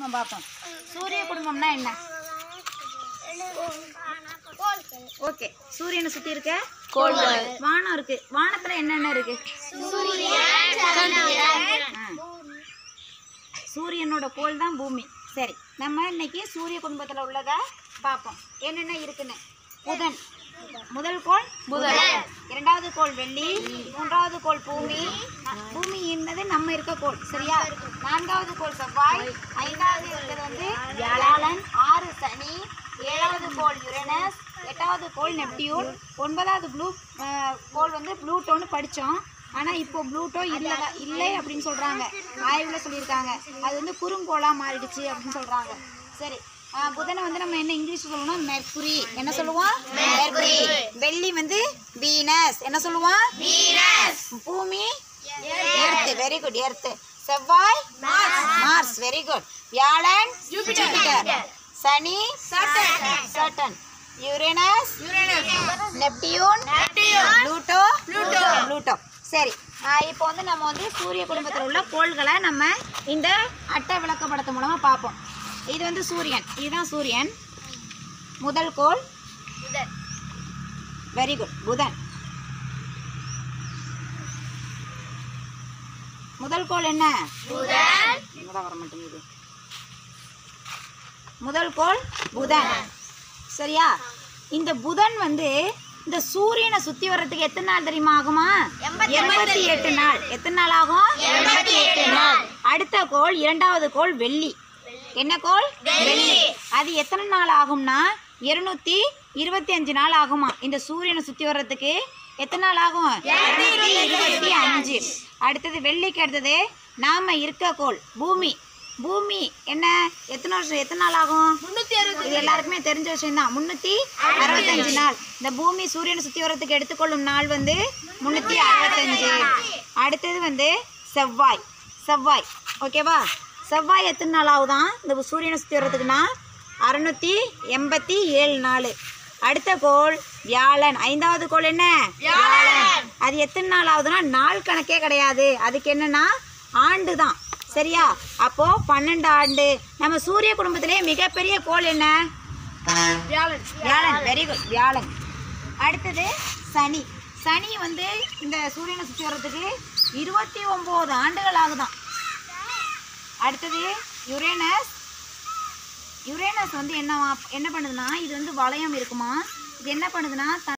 சொல்லுங்க பாப்போம். சூரிய குடும்பம்னா என்ன? ஓகே, சூரியனை சுத்தி இருக்க கோள்கள். வானம் இருக்கு. வானத்துல என்னென்ன இருக்கு? சூரியனோட கோள் தான் பூமி. சரி, நம்ம இன்னைக்கு சூரிய குடும்பத்துல உள்ளத பார்ப்போம். என்னென்ன இருக்குன்னு. புதன் முதல் கோள் புதன், இரண்டாவது கோள் வெள்ளி, மூன்றாவது கோள் பூமி. பூமி என்னது நம்ம இருக்க கோள், சரியா? நான்காவது கோள் செவ்வாய், ஐந்தாவது இருக்கிறது வந்து வியாழன், 6 சனி, 7வது கோள் யுரேனஸ், 8வது கோள் நெப்டியூன், 9வது கோள் வந்து ப்ளூட்டோன்னு படித்தோம். ஆனால் இப்போ ப்ளூட்டோ இல்லை அப்படின்னு சொல்கிறாங்க. ஆய்வில் சொல்லியிருக்காங்க அது வந்து குறுங்கோளாக மாறிடுச்சு அப்படின்னு சொல்கிறாங்க. சரி, புதனை வந்து நம்ம என்ன இங்கிலீஷ் சொல்லணும்? மெர்க்குரி. என்ன சொல்லுவோம்? மெர்க்குரி. வெள்ளி வந்து வீனஸ். என்ன சொல்லுவோம்? வீனஸ். பூமி எர்த். Very good, earth. செவ்வாய் மார்ஸ். Very good. வியாழன் ஜூபிட்டர். சனி சாட்டர்ன். Uranus Neptune, Pluto. சரி, இப்போ வந்து நம்ம வந்து சூரிய குடும்பத்தில் உள்ள கோள்களை நம்ம இந்த அட்டை விளக்கப்படத்து மூலமாக பார்ப்போம். இது வந்து சூரியன். இதுதான் சூரியன். முதல் கோள் புதன். வெரி குட், புதன். முதல் கோள் என்ன? புதன். வர மாட்டேங்குது. முதல் கோள் புதன், சரியா? இந்த புதன் வந்து இந்த சூரியனை சுத்தி வர்றதுக்கு எத்தனை நாள் தெரியுமா ஆகுமா? 88 நாள். எத்தனை நாள் ஆகும்? 88 நாள். அடுத்த கோள் இரண்டாவது கோள் வெள்ளி. என்ன கோள்? வெள்ளி. அது எத்தனை நாள் ஆகும்னா 225 நாள் ஆகுமா. இந்த சூரியனை சுத்தி வர்றதுக்கு எத்தனை நாள் ஆகும்? 225. அடுத்தது வெள்ளிக்கு அடுத்தது நாம இருக்க கோள் பூமி. பூமி என்ன எத்தனை வருஷம், எத்தனை நாள் ஆகும்? 360. இது எல்லாருக்குமே தெரிஞ்ச விஷயம் தான். 365 நாள். இந்த பூமி சூரியனை சுற்றி வர்றதுக்கு எடுத்துக்கொள்ளும் நாள் வந்து 365. அடுத்தது வந்து செவ்வாய். செவ்வாய் ஓகேவா? செவ்வாய் எத்தனை நாள் ஆகுதான் இந்த சூரியனை சுற்றி வர்றதுக்குன்னா 687 நாள். அடுத்த கோள் வியாழன். ஐந்தாவது கோள் என்ன? வியாழன். அது எத்தனை நாள் ஆகுதுன்னா நாள் கணக்கே கிடையாது. அதுக்கு என்னன்னா ஆண்டு தான், சரியா? அப்போ 12 ஆண்டு. நம்ம சூரிய குடும்பத்திலே மிகப்பெரிய கோள் என்ன? வியாழன். வியாழன். வெரி குட், வியாழன். அடுத்தது சனி. சனி வந்து இந்த சூரியனை சுற்றி வர்றதுக்கு 29 ஆண்டுகள் ஆகுதான். அடுத்தது யுரேனஸ். யுரேனஸ் வந்து என்ன பண்ணுதுன்னா இது வந்து வளையம் இருக்குமா. இது என்ன பண்ணுதுன்னா